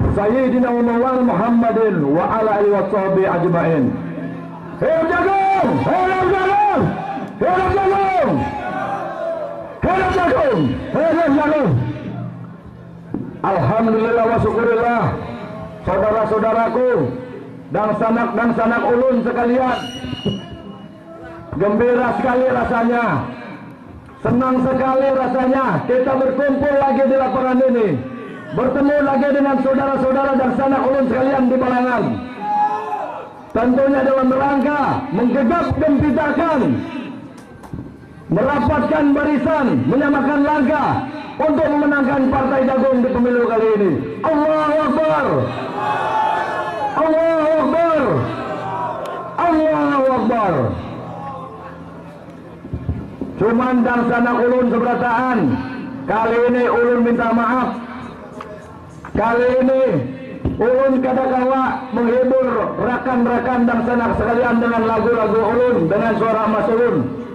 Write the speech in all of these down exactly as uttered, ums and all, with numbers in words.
Sayyidina wa Maulana Muhammadin wa ala alihi wa sahbihi ajma'in. Hidup jagung! Hidup jagung! Hidup jagung! Hidup jagung! Hidup jagung! Alhamdulillah wa syukurillah, saudara-saudaraku dan sanak dan sanak ulun sekalian, gembira sekali rasanya, senang sekali rasanya kita berkumpul lagi di lapangan ini, bertemu lagi dengan saudara-saudara dan sanak ulun sekalian di Balangan. Tentunya dalam rangka menggegap gempitakan, merapatkan barisan, menyamakan langkah untuk memenangkan Partai Jagung di pemilu kali ini. Allahu Akbar! Allahu Akbar! Allahu Akbar! Cuman dan sanak ulun seberataan, kali ini ulun minta maaf. Kali ini ulun kadakawa menghibur rakan-rakan dan sanak sekalian dengan lagu-lagu ulun, dengan suara mas ulun.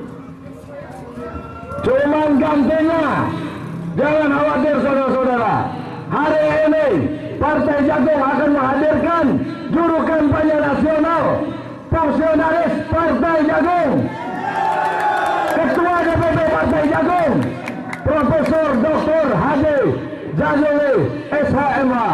Cuman gantinya, jangan khawatir saudara-saudara, hari ini Partai Jagung akan menghadirkan juru kampanye nasional, fungsionaris Partai Jagung, Ketua D P P Partai Jagung, Profesor Doktor Haji Jazuli S H M A.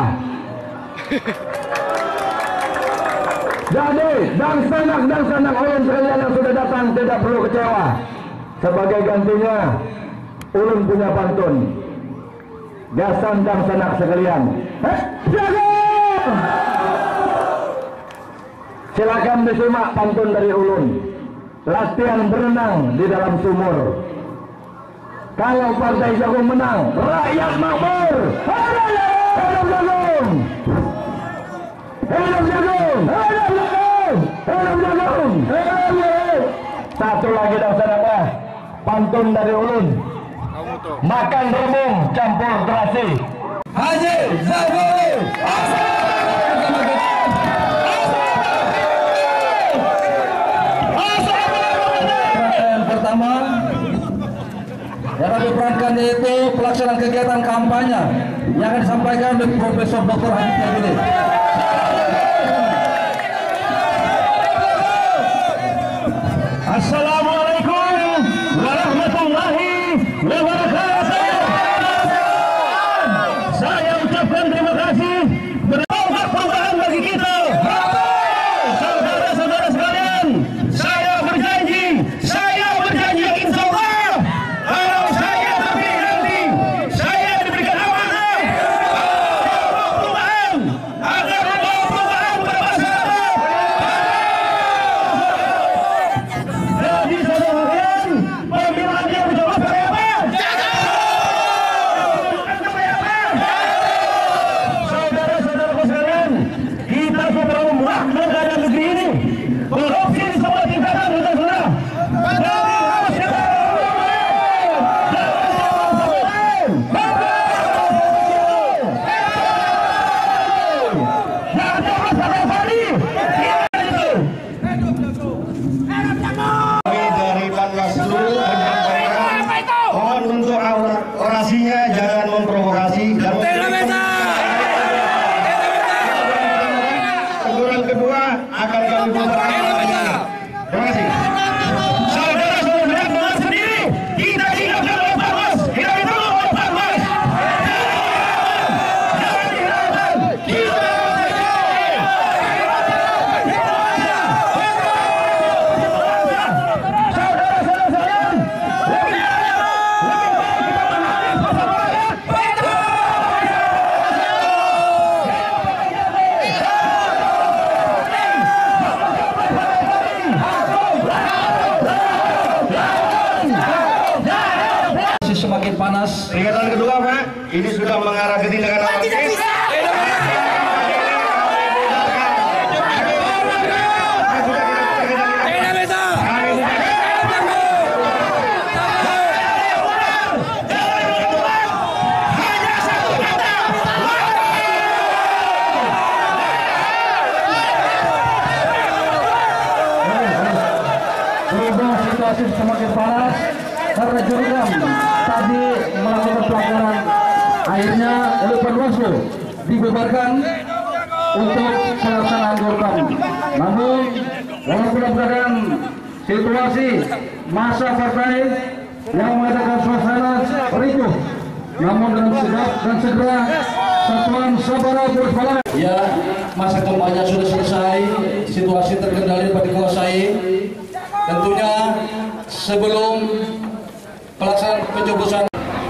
Jadi dan sanak dan sanak ulun sekalian yang sudah datang tidak perlu kecewa. Sebagai gantinya ulun punya pantun, gasan dan sanak sekalian. Hei, Jagung! Silakan disimak pantun dari ulun. Latihan berenang di dalam sumur. Kalau Partai Jagung menang, rakyat makmur. Hidup Jagung! Hidup Jagung! Hidup Jagung! Hidup Jagung! Hidup Jagung! Satu lagi dan sanak, pantun dari ulun. Makan remung campur terasi. Haji Jazuli. Yang pertama yang kami perankan yaitu pelaksanaan kegiatan kampanye yang akan disampaikan oleh Profesor Doktor Haji Jazuli. Assalamualaikum warahmatullahi wabarakatuh. Saya ucapkan terima kasih berdaulat perubahan bagi kita. Saudara-saudara sekalian, saya berjanji, saya berjanji insya Allah, kalau saya terpilih nanti, saya diberikan amanah agar perubahan, agar perubahan bermasyarakat. Jadi saudara sekalian, pemilihan yang berjawab saya apa? Saudara-saudaraku sekalian, kita sudah membangun keadaan negeri ini. Korupsi di semua tingkatan sudah sudah. Dari masyarakat, dari Panwaslu menyampaikan mohon untuk orasinya jangan memprovokasi dan teguran kedua akan kami provokasi. Terima kasih. Saudara-saudara dengar sendiri, kita dihilangkan oleh Panwas, kita ditolong oleh Panwas. Jangan dihilangkan. Kita semakin panas. Peringatan kedua Pak, ini sudah mengarah ke tindakan anarkis. Situasi semakin panas karena jurukam tadi melakukan pelanggaran akhirnya oleh Panwaslu. dibubarkan untuk pelaksanaan korban. Namun walaupun dalam situasi masa partai yang mengadakan suasana ricuh, namun dengan sigap dan segera Satuan Sabara Bersemangat. Ya, masa kampanye sudah selesai, situasi terkendali dapat dikuasai. Tentunya sebelum pelaksanaan pencoblosan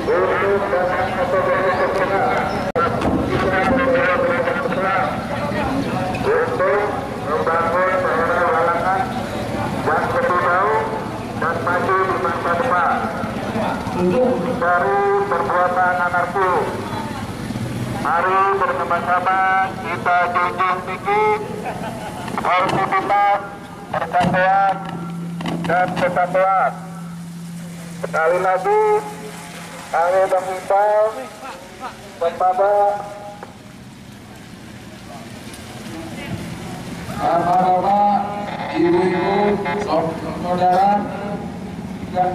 dari perbuatan anarki. Mari bersama-sama kita junjung tinggi sportivitas, persatuan dan kesatuan. Sekali lagi kami mengimbau kepada bapak-bapak, ibu-ibu, saudara dan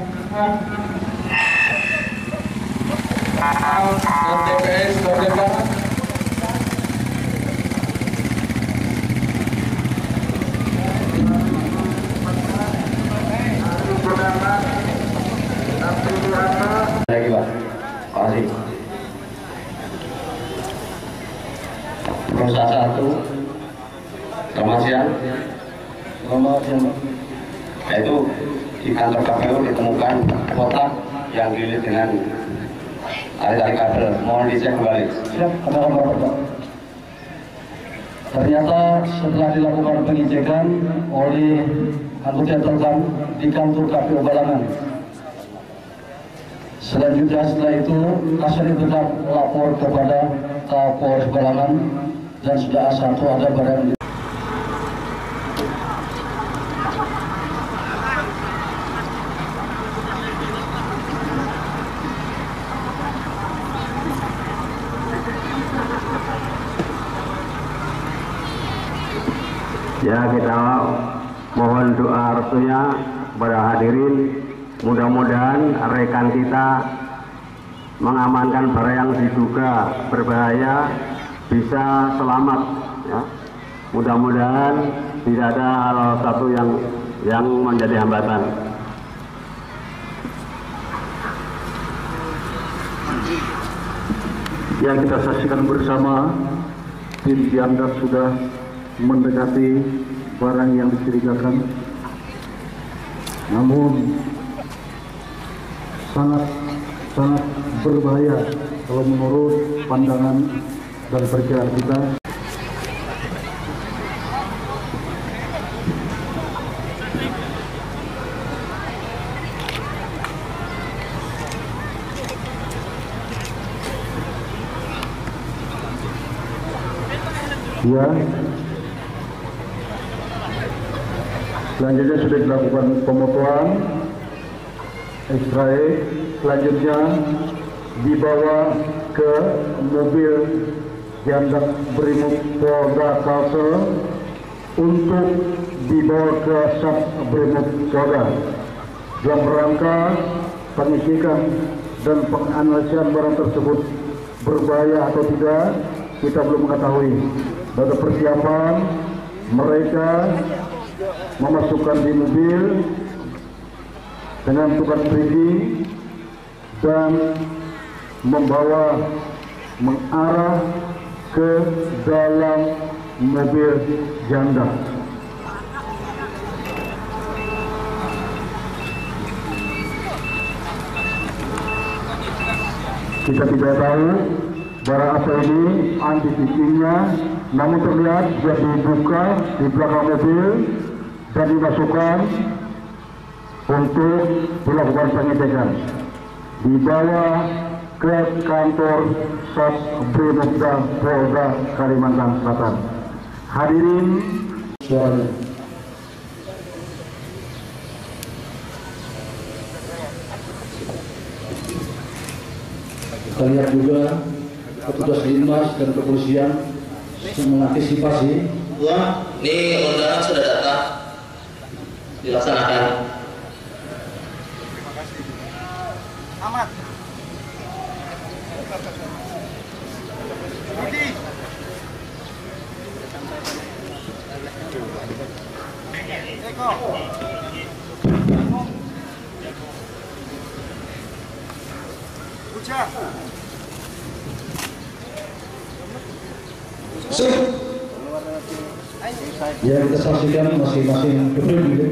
D P S Merdeka lagi Pak, kasih proses satu selamat siang selamat siang yaitu di kantor K P U ditemukan kotak yang dililit dengan tali-tali kabel, mohon dicek kembali. Siap, Pak. Ternyata setelah dilakukan pengecekan oleh anggota terkam di kantor K P U Balangan. Selanjutnya setelah itu Kasari tetap lapor kepada Kapolres Balangan dan sudah satu ada barang. Ya, kita mohon doa restunya kepada hadirin, mudah-mudahan rekan kita mengamankan barang yang diduga berbahaya bisa selamat ya. Mudah-mudahan tidak ada hal satu yang yang menjadi hambatan. Yang kita saksikan bersama, tim dianggap sudah mendekati barang yang dicurigakan, namun sangat sangat berbahaya kalau menurut pandangan dan perkiraan kita. Ya, selanjutnya sudah dilakukan pemotoan, ekstrai, selanjutnya dibawa ke mobil Dianggap Brimob Polda Kalsel untuk dibawa ke Sat Brimob Polda dalam rangka pengecekan dan penganalisan barang tersebut berbahaya atau tidak kita belum mengetahui. Pada persiapan mereka memasukkan di mobil dengan tukang briefing dan membawa mengarah ke dalam mobil janda. Kita tidak tahu barang apa ini, anti titiknya, namun terlihat sudah dibuka di belakang mobil dan dimasukkan untuk dilakukan pengecekan. Dibawa ke kantor Sat Brimob Polda Kalimantan Selatan. Hadirin suara. Kita lihat juga petugas linmas dan kepolisian mengantisipasi. Wah, ini undangan sudah datang, dilaksanakan. Aman. Ya, kita saksikan masing-masing gedung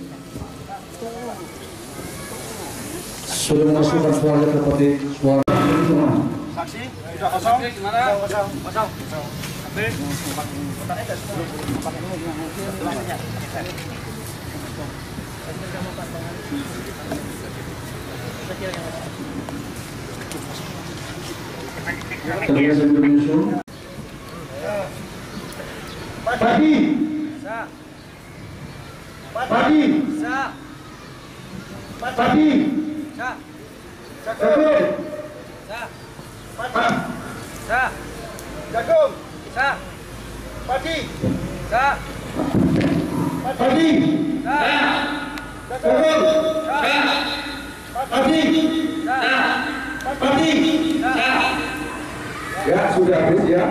sudah memasukkan suara seperti suara Saksi sudah kosong. Gimana? Kosong. Kosong. Pagi. Pagi. Pagi. Jagung. Jagung. Padi. Pagi. Jagung. Pagi. Pagi. Ya, sudah habis ya.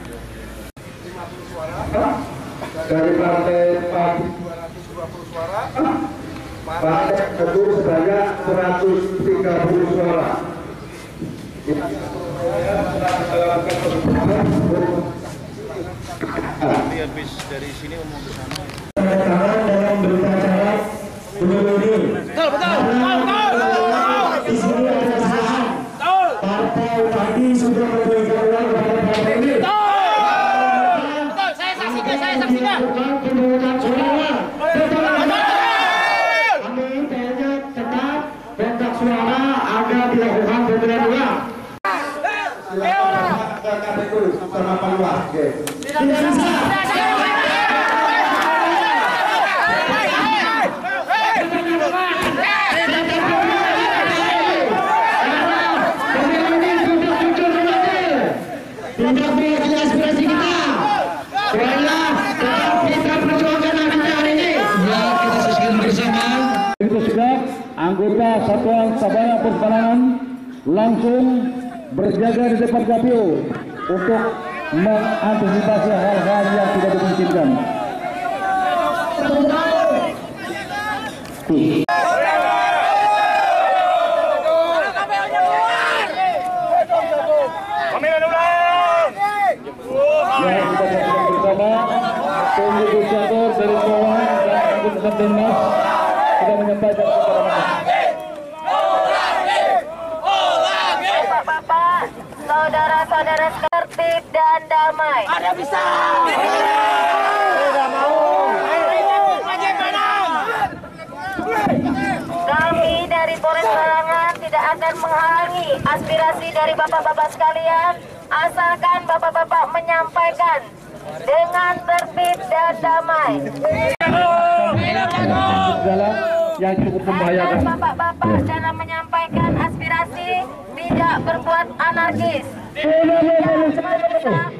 Dari partai Pagi dua ratus dua puluh suara. Partai Teguh sebanyak seratus tiga puluh suara. Nanti habis dari sini ngomong ke sana. Dalam berbicara betul-betul. Betul, betul, betul. Di sini ada kesalahan. Partai Pagi sudah memberikan uang kepada partai ini. Betul, saya saksikan, saya saksikan. Pemungutan suara. Kami tanya tetap bentak suara agar dilakukan pemberian uang. Sama Panwas, tidak bisa. Tidak berhasil aspirasi kita. Soalnya kita perjuangkan akhirnya hari ini. Ya, kita saksikan bersama. Itu sudah anggota Satuan Sabana Pertahanan langsung berjaga di depan K P U untuk mengantisipasi hal-hal yang tidak dimungkinkan. Ya, kita saksikan bersama pembicara dari bawah dan anggota Timnas sudah menyampaikan kepada masyarakat. Bapak, saudara-saudara tertib dan damai. Ada bisa. Tidak mau. Kami dari Polres Barangan tidak akan menghalangi aspirasi dari bapak-bapak sekalian, asalkan bapak-bapak menyampaikan dengan tertib dan damai. Yang cukup membahayakan. Bapak-bapak dalam menyampaikan aspirasi tidak berbuat anarkis.